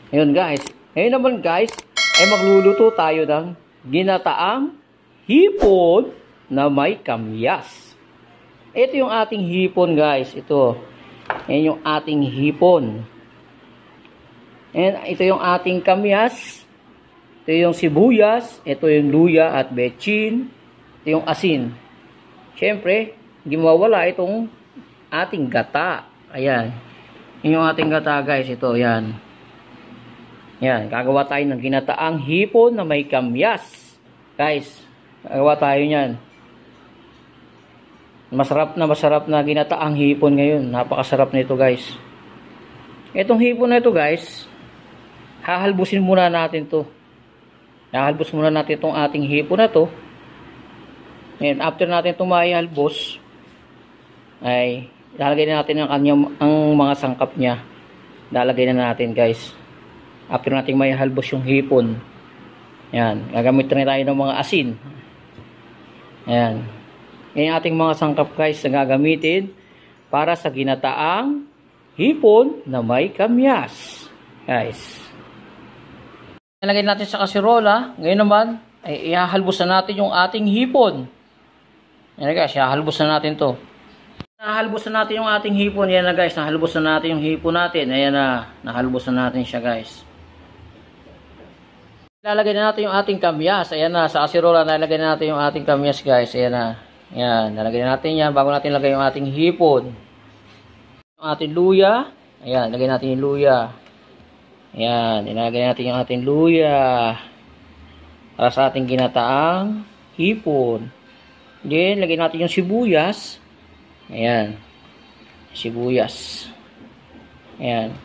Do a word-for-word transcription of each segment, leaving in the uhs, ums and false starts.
Ayun guys. Ngayon naman guys, ay magluluto tayo ng ginataang hipon na may kamyas. Ito yung ating hipon guys. Ito. Ayan yung ating hipon. And ito yung ating kamyas. Ito yung sibuyas. Ito yung luya at bechin. Ito yung asin. Siyempre, hindi mawawala itong ating gata. Ayan. Yun yung ating gata guys. Ito, yan. Yan. Gagawa tayo ng ginataang hipon na may kamyas. Guys, gagawa tayo niyan. Masarap na masarap na ginataang hipon ngayon. Napakasarap na ito guys. Itong hipon na ito guys, hahalbusin muna natin to. Hahalbus muna natin itong ating hipon na to. And after natin itong maihalbos, ay lalagay na natin ang, kanyang, ang mga sangkap niya. Lalagay na natin guys. After natin maihalbos yung hipon. Yan. Gagamit rin tayo ng mga asin. Yan. Yan yung ating mga sangkap guys na gagamitin para sa ginataang hipon na may kamyas. Guys. Ilagay natin sa kasirola. Ngayon naman, ay ihahalbos na natin yung ating hipon. Yan na guys, ihahalbos na natin to. Nahalbos na natin yung ating hipon. Yan na guys, nahalbos na natin yung hipon natin. Ayan na, nahalbos na natin siya guys. Ilalagay na natin yung ating kamyas. Ayan na, sa kasirola, nalagay na natin yung ating kamyas guys. Ayan na. Yan, nalagay na natin yan bago natin lagay yung ating hipon. Yung ating luya. Ayan, lagay natin yung luya. Ayan, ilalagay natin yung ating luya. Para sa ating ginataang hipon. Then, lagay natin yung sibuyas. Ayan. Sibuyas. Ayan.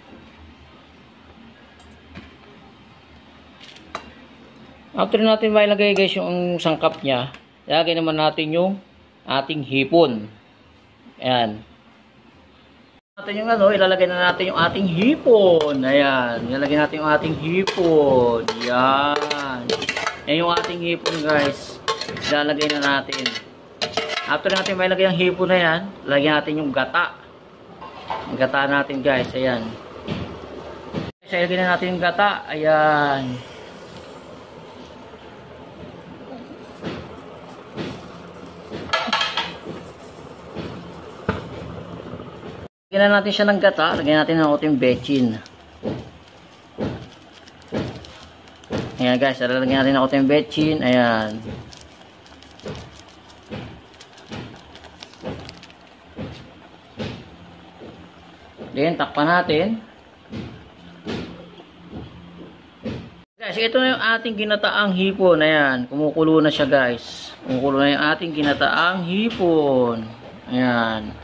After natin mailagay guys yung sangkap niya, ilagay naman natin yung ating hipon. Ayan. Natin yung ano, ilalagay na natin yung ating hipon. Ayan. Ilalagay natin yung ating hipon. Ayan. Ayan yung ating hipon guys. Ilalagay na natin. After natin mailagay ang hipon na yan, lagyan natin yung gata. Yung gata natin guys. Ayan. So, ilagay na natin yung gata. Ayan. Lagyan na natin siya ng gata. Lagyan natin ng ating bechin. Ayan guys. Lagyan natin ng ating bechin. Ayan. Then, takpan natin. Guys, ito na yung ating ginataang hipon. Ayan, kumukulo na siya guys. Kumukulo na yung ating ginataang hipon. Ayan.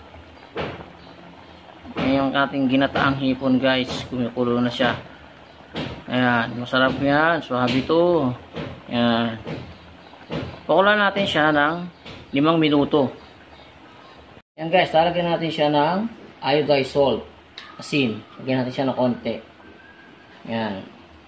Ayan yung ating ginataang hipon guys. Kumukulo na siya. Ayan, masarap yan. Swabe ito. Ayan. Pakulan natin siya ng limang minuto. Ayan guys, talagyan natin siya ng iodized salt. Asin. Lagyan natin siya ng konti. Yan.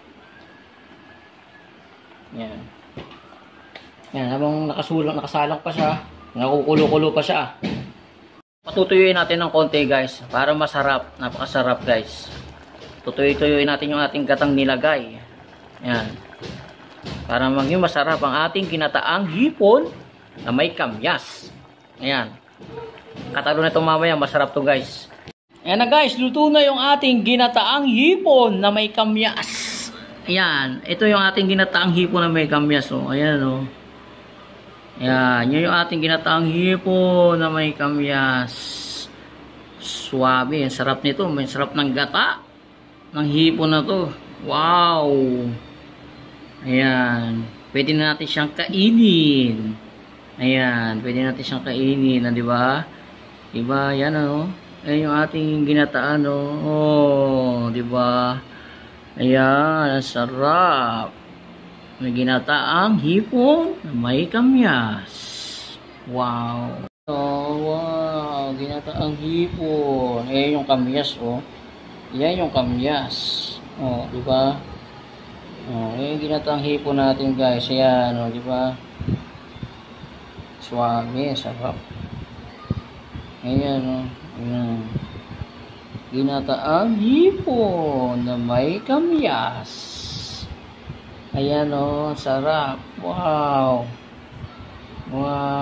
Yan. Yan. Habang nakasulang, nakasalang pa siya, nakukulo-kulo pa siya. Patutuyuin natin ng konti guys. Para masarap. Napakasarap guys. Tutuyo-tuyuin natin yung ating gatang nilagay. Yan. Para maging masarap ang ating ginataang hipon na may kamyas. Ayan. Katalo na ito mamaya. Masarap to guys. Ayan na guys, luto na yung ating ginataang hipon na may kamyas. Ayan, ito yung ating ginataang hipon na may kamyas. Oh. Ayan o. Oh. Ayan, yun yung ating ginataang hipon na may kamyas. Swabe, ang sarap nito. May sarap ng gata ng hipon na to. Wow! Ayan, pwede na natin siyang kainin. Ayan, pwede natin siyang kainin. Di ba? Diba? Yan o. Oh. Ayan yung ating ginataan, oh. Oh, di ba? Ayan, sarap. May ginataang hipon na may kamyas. Wow. Oh, wow. Ginataang hipon. Ayan yung kamyas, oh. Ayan yung kamyas. Oh, di ba? Oh, ayan yung ginataang hipon natin, guys. Ayan, oh, di ba? Swami, sarap. Ayan, oh. Ayan. Ginataang hipon na may kamyas. Ayan o, sarap. Wow. Wow.